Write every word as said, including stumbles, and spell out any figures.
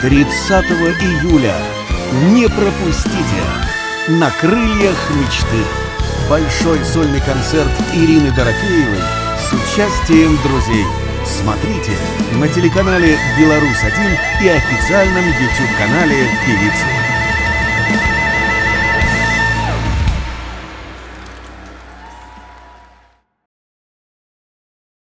тридцатого июля. Не пропустите! На крыльях мечты. Большой сольный концерт Ирины Дорофеевой с участием друзей. Смотрите на телеканале «Беларусь один» и официальном YouTube-канале певицы.